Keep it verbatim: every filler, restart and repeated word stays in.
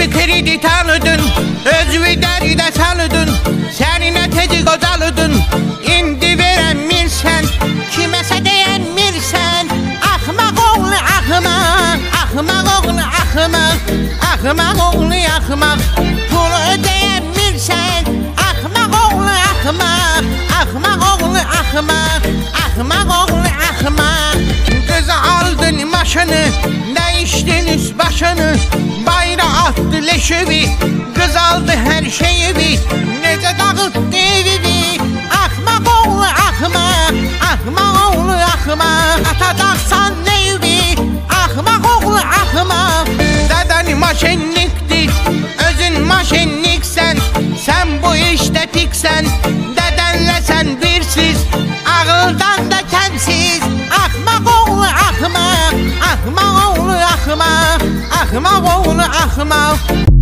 kredi tanıdın, özü dərdə salıdın, səninə tezi qocalıdın. İndi verəmirsən, kiməsə deyəmirsən. Axmaq oğlu axmaq, axmaq oğlu axmaq, axmaq oğlu axmaq. Pul ödəyəmirsən, axmaq oğlu axmaq, axmaq oğlu axmaq, axmaq oğlu axmaq. Qızı aldın maşını, dəyişdin üst başını, bayra attı leşevi, qız aldı hər şeyi, necə dağıtdı evi. Axmaq oğlu axmaq, axmaq oğlu axmaq, atacaqsan nevi. Axmaq oğlu axmaq. Dədəni maşenlikdir, özün maşenliksən, sən bu işdə tiksən. Dədənlə sən birsiz, ağıldan da kənsiz. Axmaq oğlu axmaq, axmaq oğlu axmaq, axmaq oğlu axmaq.